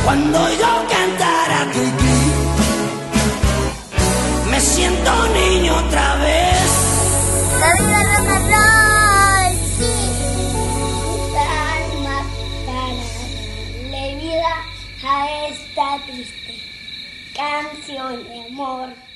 Cuando yo cantara Kiki, me siento niño otra vez. Sí, mis almas para darle vida a esta triste canción de amor.